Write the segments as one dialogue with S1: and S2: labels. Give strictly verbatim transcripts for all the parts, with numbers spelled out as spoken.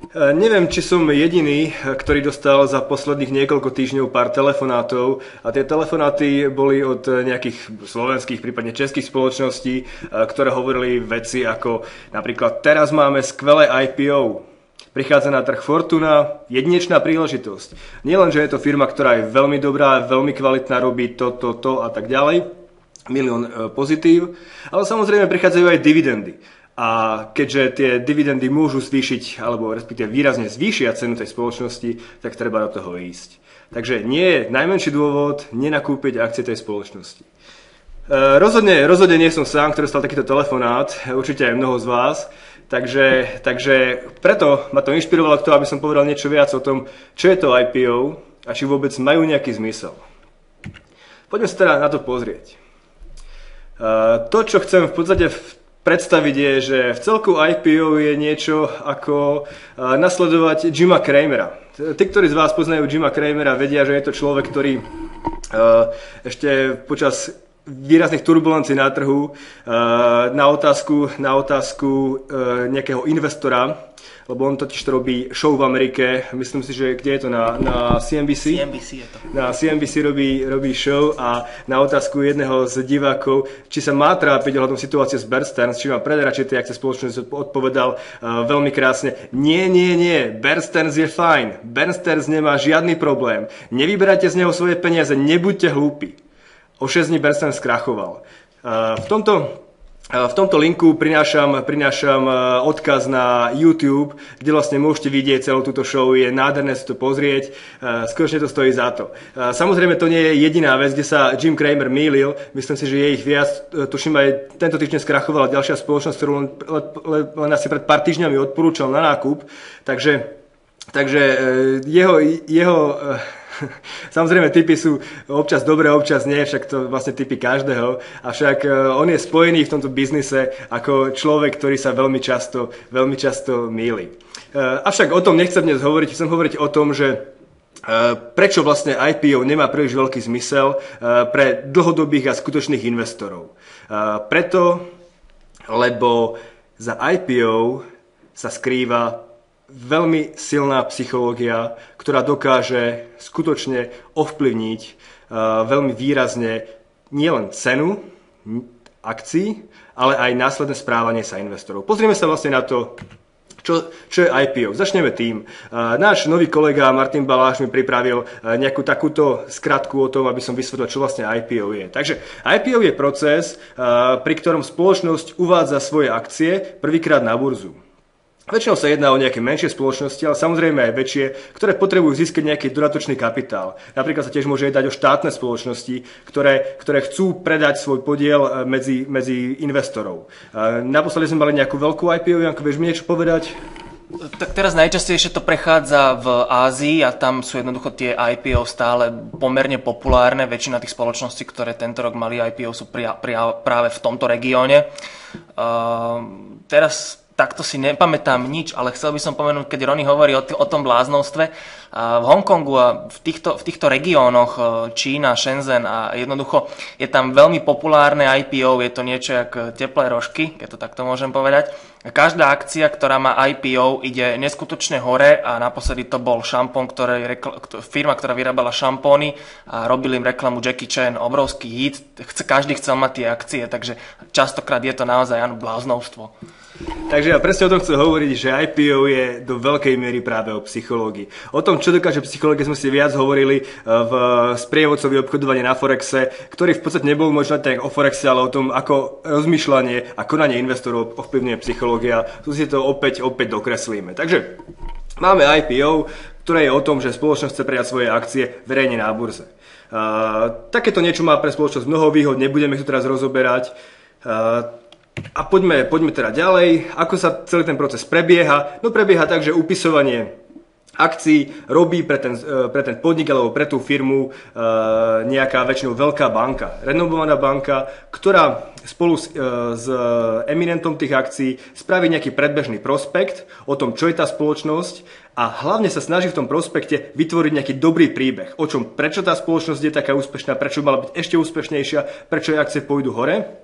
S1: Neviem, či som jediný, ktorý dostal za posledných niekoľko týždňov pár telefonátov a tie telefonáty boli od nejakých slovenských, prípadne českých spoločností, ktoré hovorili veci ako napríklad teraz máme skvelé í pé ó, prichádza na trh Fortuna, jedinečná príležitosť. Nielen, že je to firma, ktorá je veľmi dobrá, veľmi kvalitná, robí to, to, to a tak ďalej, milión pozitív, ale samozrejme prichádzajú aj dividendy. A keďže tie dividendy môžu zvýšiť, alebo respektíve výrazne zvýšia cenu tej spoločnosti, tak treba do toho ísť. Takže nie je najmenší dôvod nenakúpiť akcie tej spoločnosti. E, rozhodne, rozhodne nie som sám, ktorý stal takýto telefonát, určite aj mnoho z vás. Takže, takže preto ma to inšpirovalo k tomu, aby som povedal niečo viac o tom, čo je to í pé ó a či vôbec majú nejaký zmysel. Poďme sa teda na to pozrieť. E, to, čo chcem v podstate v predstaviť je, že v celku í pé ó je niečo ako nasledovať Jima Cramera. Tí, ktorí z vás poznajú Jima Cramera, vedia, že je to človek, ktorý ešte počas výrazných turbulencií na trhu na otázku, na otázku nejakého investora, lebo on totiž to robí show v Amerike, myslím si, že kde je to, na, na C N B C?
S2: C N B C je to.
S1: Na C N B C robí, robí show a na otázku jedného z divákov, či sa má trápiť ohľadom situácie s Bear Stearns, či má predať radšej tie akcie spoločnosti, odpovedal uh, veľmi krásne, nie, nie, nie, Bear Stearns je fajn, Bear Stearns nemá žiadny problém, nevyberajte z neho svoje peniaze, nebuďte hlúpi. O šesť dní Bear Stearns skrachoval. Uh, v tomto V tomto linku prinášam, prinášam odkaz na YouTube, kde vlastne môžete vidieť celú túto show, je nádherné si to pozrieť, skutočne to stojí za to. Samozrejme to nie je jediná vec, kde sa Jim Cramer mýlil, myslím si, že je ich viac, tuším aj tento týždeň skrachovala ďalšia spoločnosť, ktorú len, len, len asi pred pár týždňami odporúčal na nákup, takže, takže jeho, jeho samozrejme, typy sú občas dobré, občas nie, však to vlastne typy každého, avšak on je spojený v tomto biznise ako človek, ktorý sa veľmi často, veľmi často mýli. Avšak o tom nechcem dnes hovoriť, chcem hovoriť o tom, že prečo vlastne í pé ó nemá príliš veľký zmysel pre dlhodobých a skutočných investorov. Preto, lebo za í pé ó sa skrýva veľmi silná psychológia, ktorá dokáže skutočne ovplyvniť uh, veľmi výrazne nielen cenu akcií, ale aj následné správanie sa investorov. Pozrieme sa vlastne na to, čo, čo je í pé ó. Začneme tým. Uh, náš nový kolega Martin Baláš mi pripravil uh, nejakú takúto skratku o tom, aby som vysvetlil, čo vlastne í pé ó je. Takže í pé ó je proces, uh, pri ktorom spoločnosť uvádza svoje akcie prvýkrát na burzu. Väčšinou sa jedná o nejaké menšie spoločnosti, ale samozrejme aj väčšie, ktoré potrebujú získať nejaký dodatočný kapitál. Napríklad sa tiež môže jednať o štátne spoločnosti, ktoré, ktoré chcú predať svoj podiel medzi, medzi investorov. Naposledy sme mali nejakú veľkú í pé ó, Janko, vieš mi niečo povedať?
S2: Tak teraz najčastejšie to prechádza v Ázii a tam sú jednoducho tie í pé ó stále pomerne populárne. Väčšina tých spoločností, ktoré tento rok mali í pé ó, sú pria, pria, práve v tomto regióne. Uh, teraz takto si nepamätám nič, ale chcel by som pomenúť, keď Ronny hovorí o, t- o tom bláznostve. V Hongkongu a v týchto, v týchto regiónoch Čína, Shenzhen a jednoducho je tam veľmi populárne í pé ó, je to niečo jak teplé rožky, keď to takto môžem povedať. Každá akcia, ktorá má í pé ó, ide neskutočne hore a naposledy to bol šampón, ktoré, firma, ktorá vyrábala šampóny a robil im reklamu Jackie Chan, obrovský hit, každý chcel mať tie akcie, takže častokrát je to naozaj áno, bláznovstvo.
S1: Takže ja presne o tom chcem hovoriť, že í pé ó je do veľkej miery práve o psychológii. O tom, čo dokáže psychológia, sme si viac hovorili v sprievodcovi obchodovania na Forexe, ktorý v podstate nebol možno tak o Forexe, ale o tom, ako rozmýšľanie a konanie investorov ovplyvňuje psychológia. Tu si to opäť, opäť dokreslíme. Takže máme í pé ó, ktoré je o tom, že spoločnosť chce predať svoje akcie verejne na burze. Uh, takéto niečo má pre spoločnosť mnoho výhod, nebudeme ich tu teraz rozoberať. Uh, A poďme, poďme teda ďalej. Ako sa celý ten proces prebieha? No prebieha tak, že upisovanie akcií robí pre ten, pre ten podnik alebo pre tú firmu nejaká väčšinou veľká banka, renomovaná banka, ktorá spolu s, s eminentom tých akcií spraví nejaký predbežný prospekt o tom, čo je tá spoločnosť a hlavne sa snaží v tom prospekte vytvoriť nejaký dobrý príbeh o čom, prečo tá spoločnosť je taká úspešná, prečo mala byť ešte úspešnejšia, prečo jej akcie pôjdu hore.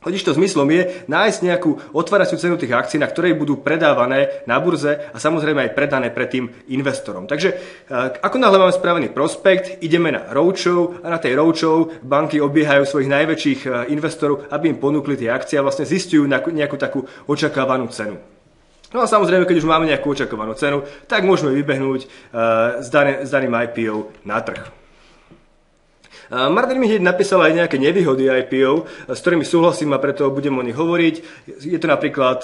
S1: Totižto zmyslom je nájsť nejakú otváraciu cenu tých akcií, na ktorej budú predávané na burze a samozrejme aj predané pred tým investorom. Takže ako náhle máme spravený prospekt, ideme na roadshow a na tej roadshow banky obiehajú svojich najväčších investorov, aby im ponúkli tie akcie a vlastne zistujú nejakú takú očakávanú cenu. No a samozrejme, keď už máme nejakú očakávanú cenu, tak môžeme vybehnúť s daným í pé ó na trh. Martin mi hneď napísal aj nejaké nevýhody í pé ó, s ktorými súhlasím a preto budem o nich hovoriť. Je to napríklad,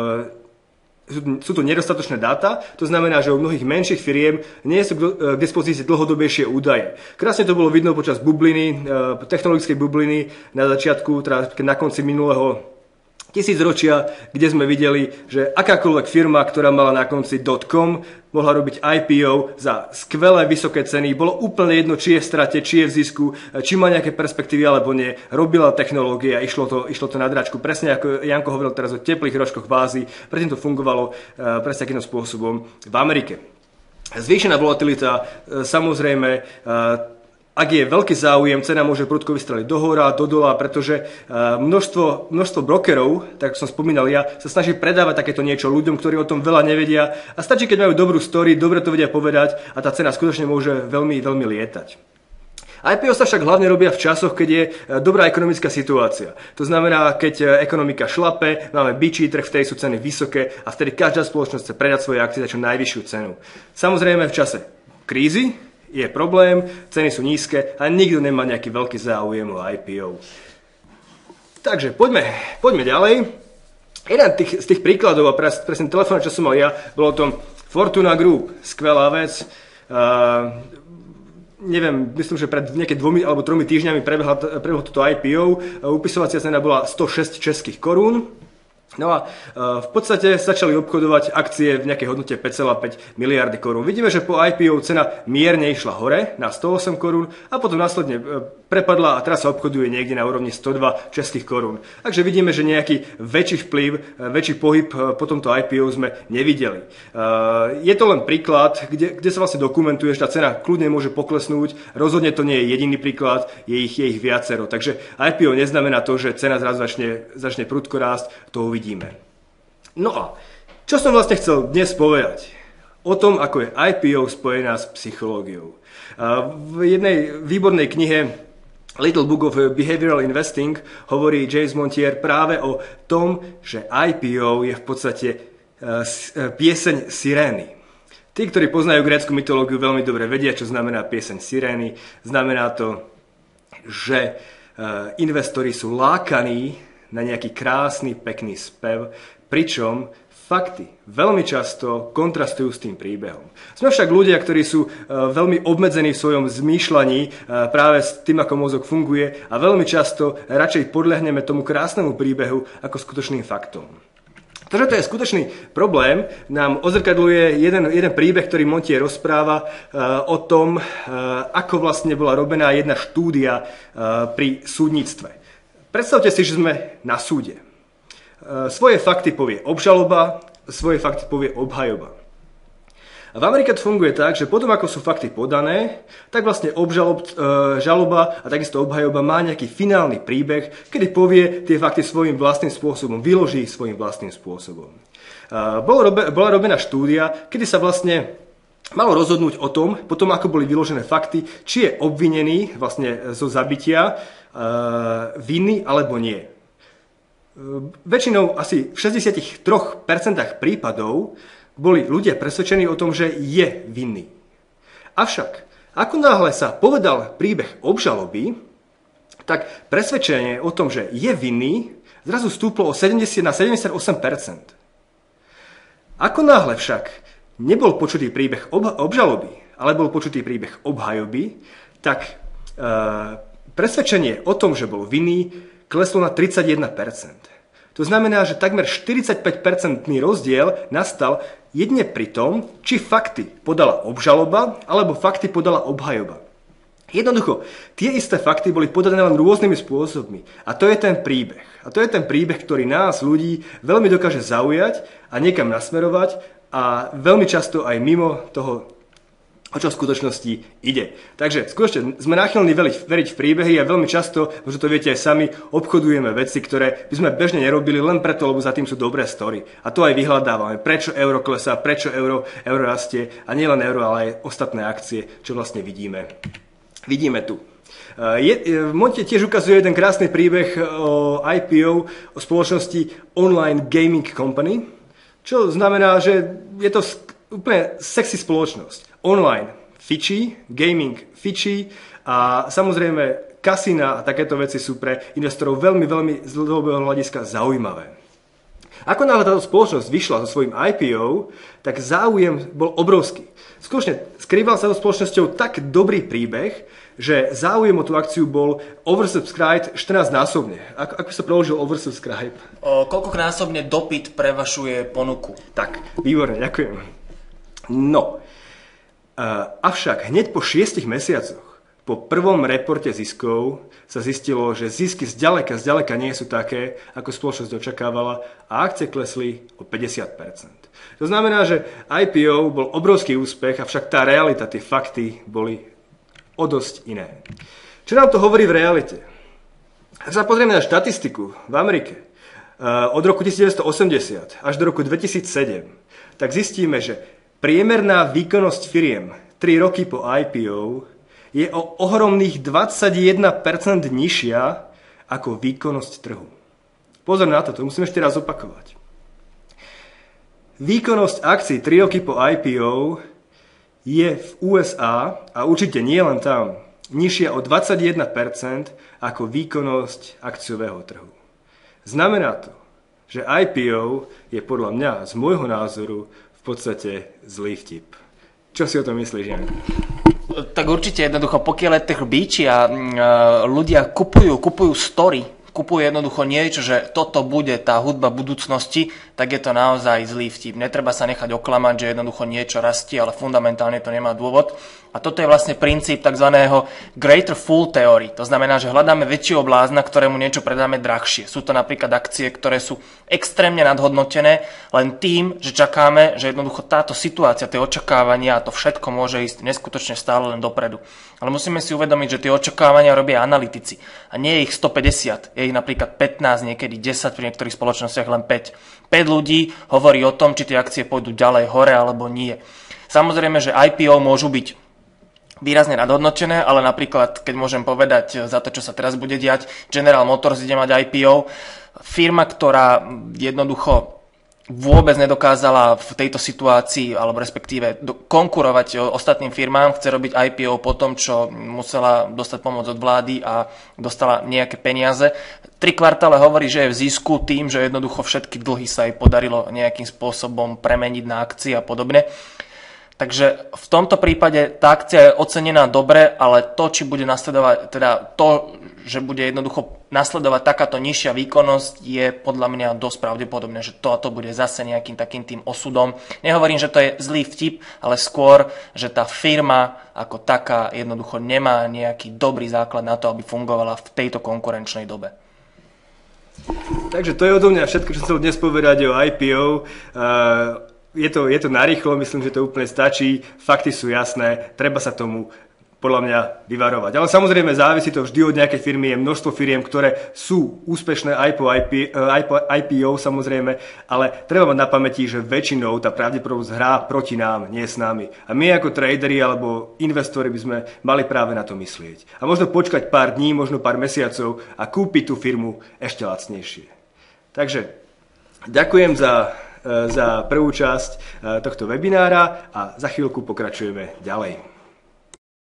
S1: sú to nedostatočné dáta, to znamená, že u mnohých menších firiem nie sú k dispozícii dlhodobejšie údaje. Krásne to bolo vidno počas bubliny, technologickej bubliny na začiatku, teda na konci minulého tisícročia, kde sme videli, že akákoľvek firma, ktorá mala na konci .com, mohla robiť í pé ó za skvelé vysoké ceny. Bolo úplne jedno, či je v strate, či je v zisku, či má nejaké perspektívy alebo nie. Robila technológie a išlo to, išlo to na dračku. Presne ako Janko hovoril teraz o teplých rožkoch v Ázii, predtým to fungovalo presne takým spôsobom v Amerike. Zvýšená volatilita, samozrejme, ak je veľký záujem, cena môže prudko vystreliť do hora, do dola, pretože množstvo, množstvo brokerov, tak som spomínal ja, sa snaží predávať takéto niečo ľuďom, ktorí o tom veľa nevedia. A stačí, keď majú dobrú story, dobre to vedia povedať a tá cena skutočne môže veľmi, veľmi lietať. í pé ó sa však hlavne robia v časoch, keď je dobrá ekonomická situácia. To znamená, keď ekonomika šlape, máme bičí trh, vtedy sú ceny vysoké a vtedy každá spoločnosť chce predať svoje akcie za čo najvyššiu cenu. Samozrejme v čase krízy je problém, ceny sú nízke a nikto nemá nejaký veľký záujem o í pé ó. Takže poďme, poďme ďalej. Jeden tých, z tých príkladov, a presne telefón, čo som mal ja, bolo o tom Fortuna Group. Skvelá vec. Uh, neviem, myslím, že pred nejaké dvomi alebo tromi týždňami prebehlo, prebehlo toto í pé ó. Upisovacia cena bola sto šesť českých korún. No a v podstate začali obchodovať akcie v nejakej hodnote päť celá päť miliardy korún. Vidíme, že po í pé ó cena mierne išla hore na sto osem korún a potom následne prepadla a teraz sa obchoduje niekde na úrovni sto dva českých korún. Takže vidíme, že nejaký väčší vplyv, väčší pohyb po tomto í pé ó sme nevideli. Je to len príklad, kde, kde sa vlastne dokumentuje, že tá cena kľudne môže poklesnúť. Rozhodne to nie je jediný príklad, je ich, je ich viacero. Takže í pé ó neznamená to, že cena zrazu začne, začne prudko rásť, to uvidíme. No a čo som vlastne chcel dnes povedať? O tom, ako je í pé ó spojená s psychológiou. V jednej výbornej knihe Little Book of Behavioral Investing hovorí James Montier práve o tom, že í pé ó je v podstate pieseň sirény. Tí, ktorí poznajú grécku mytológiu, veľmi dobre vedia, čo znamená pieseň sirény. Znamená to, že investori sú lákaní na nejaký krásny, pekný spev, pričom fakty veľmi často kontrastujú s tým príbehom. Sme však ľudia, ktorí sú veľmi obmedzení v svojom zmýšľaní práve s tým, ako mozog funguje a veľmi často radšej podľahneme tomu krásnemu príbehu ako skutočným faktom. To, že to je skutočný problém, nám odzrkadľuje jeden, jeden príbeh, ktorý Montier rozpráva uh, o tom, uh, ako vlastne bola robená jedna štúdia uh, pri súdnictve. Predstavte si, že sme na súde. Svoje fakty povie obžaloba, svoje fakty povie obhajoba. A v Amerike to funguje tak, že potom, ako sú fakty podané, tak vlastne obžalob, žaloba a takisto obhajoba má nejaký finálny príbeh, kedy povie tie fakty svojím vlastným spôsobom, vyloží ich svojím vlastným spôsobom. Bola robená štúdia, kedy sa vlastne malo rozhodnúť o tom, potom ako boli vyložené fakty, či je obvinený vlastne zo zabitia uh, vinný alebo nie. Uh, väčšinou asi v šesťdesiattri percent prípadov boli ľudia presvedčení o tom, že je vinný. Avšak, ako náhle sa povedal príbeh obžaloby, tak presvedčenie o tom, že je vinný, zrazu stúplo o sedemdesiat na sedemdesiatosem percent. Ako náhle však nebol počutý príbeh obžaloby, ale bol počutý príbeh obhajoby, tak e, presvedčenie o tom, že bol vinný, kleslo na tridsaťjeden percent. To znamená, že takmer štyridsaťpäť percentný rozdiel nastal jedine pri tom, či fakty podala obžaloba, alebo fakty podala obhajoba. Jednoducho, tie isté fakty boli podané len rôznymi spôsobmi. A to je ten príbeh. A to je ten príbeh, ktorý nás, ľudí, veľmi dokáže zaujať a niekam nasmerovať, a veľmi často aj mimo toho o čo v skutočnosti ide. Takže skutočne sme náchylní veriť v príbehy a veľmi často, možno to viete aj sami, obchodujeme veci, ktoré by sme bežne nerobili len preto, lebo za tým sú dobré story. A to aj vyhľadávame. Prečo euro klesá, prečo euro, euro rastie a nielen euro, ale aj ostatné akcie, čo vlastne vidíme. Vidíme tu. Je, v Monte tiež ukazuje jeden krásny príbeh o í pé ó, o spoločnosti Online Gaming Company, čo znamená, že je to úplne sexy spoločnosť. Online fičí, gaming fičí a samozrejme kasína a takéto veci sú pre investorov veľmi, veľmi z dlhodobého hľadiska zaujímavé. Ako náhle táto spoločnosť vyšla so svojím í pé ó, tak záujem bol obrovský. Skutočne skrýval sa so spoločnosťou tak dobrý príbeh, že záujem o tú akciu bol oversubscribed štrnásťnásobne. Ako, ako sa preložil oversubscribe?
S2: O, koľkonásobne dopyt prevašuje ponuku?
S1: Tak, výborne, ďakujem. No, Uh, avšak hneď po šiestich mesiacoch, po prvom reporte ziskov, sa zistilo, že zisky zďaleka, zďaleka nie sú také, ako spoločnosť očakávala a akcie klesli o päťdesiat percent. To znamená, že í pé ó bol obrovský úspech, avšak tá realita, tie fakty boli o dosť iné. Čo nám to hovorí v realite? Ak sa pozrieme na štatistiku v Amerike uh, od roku devätnásťstoosemdesiat až do roku dvetisícsedem, tak zistíme, že priemerná výkonnosť firiem tri roky po í pé ó je o ohromných dvadsaťjeden percent nižšia ako výkonnosť trhu. Pozor na to, to musím ešte raz opakovať. Výkonnosť akcií tri roky po í pé ó je v ú es á, a určite nie len tam, nižšia o dvadsaťjeden percent ako výkonnosť akciového trhu. Znamená to, že í pé ó je podľa mňa, z môjho názoru, v podstate zlý vtip. Čo si o tom myslíš, Jan?
S2: Tak určite jednoducho, pokiaľ je trh bíči a ľudia kupujú, kupujú story, kupujú jednoducho niečo, že toto bude tá hudba budúcnosti, tak je to naozaj zlý vtip. Netreba sa nechať oklamať, že jednoducho niečo rastie, ale fundamentálne to nemá dôvod. A toto je vlastne princíp tzv. Greater Fool Theory. To znamená, že hľadáme väčšieho blázna, ktorému niečo predáme drahšie. Sú to napríklad akcie, ktoré sú extrémne nadhodnotené, len tým, že čakáme, že jednoducho táto situácia, tie očakávania a to všetko môže ísť neskutočne stále len dopredu. Ale musíme si uvedomiť, že tie očakávania robia analytici. A nie je ich stopäťdesiat, je ich napríklad pätnásť, niekedy desať, pri niektorých spoločnostiach len päť. päť ľudí hovorí o tom, či tie akcie pôjdu ďalej hore alebo nie. Samozrejme, že í pé ó môžu byť výrazne nadhodnotené, ale napríklad, keď môžem povedať za to, čo sa teraz bude diať, General Motors ide mať í pé ó, firma, ktorá jednoducho vôbec nedokázala v tejto situácii, alebo respektíve konkurovať ostatným firmám, chce robiť í pé ó po tom, čo musela dostať pomoc od vlády a dostala nejaké peniaze. Tri kvartále hovorí, že je v zisku tým, že jednoducho všetky dlhy sa jej podarilo nejakým spôsobom premeniť na akcie a podobne. Takže v tomto prípade tá akcia je ocenená dobre, ale to, či bude nasledovať, teda to, že bude jednoducho nasledovať takáto nižšia výkonnosť, je podľa mňa dosť pravdepodobné, že to a to bude zase nejakým takým tým osudom. Nehovorím, že to je zlý vtip, ale skôr, že tá firma ako taká jednoducho nemá nejaký dobrý základ na to, aby fungovala v tejto konkurenčnej dobe.
S1: Takže to je odo mňa všetko, čo chcel dnes povedať o í pé ó. Uh... Je to, je to narýchlo, myslím, že to úplne stačí, fakty sú jasné, treba sa tomu podľa mňa vyvarovať. Ale samozrejme závisí to vždy od nejakej firmy, je množstvo firiem, ktoré sú úspešné aj po í pé ó samozrejme, ale treba mať na pamäti, že väčšinou tá pravdepodobnosť hrá proti nám, nie s nami. A my ako traderi alebo investori by sme mali práve na to myslieť. A možno počkať pár dní, možno pár mesiacov a kúpiť tú firmu ešte lacnejšie. Takže ďakujem za... za prvú časť tohto webinára a za chvíľku pokračujeme ďalej.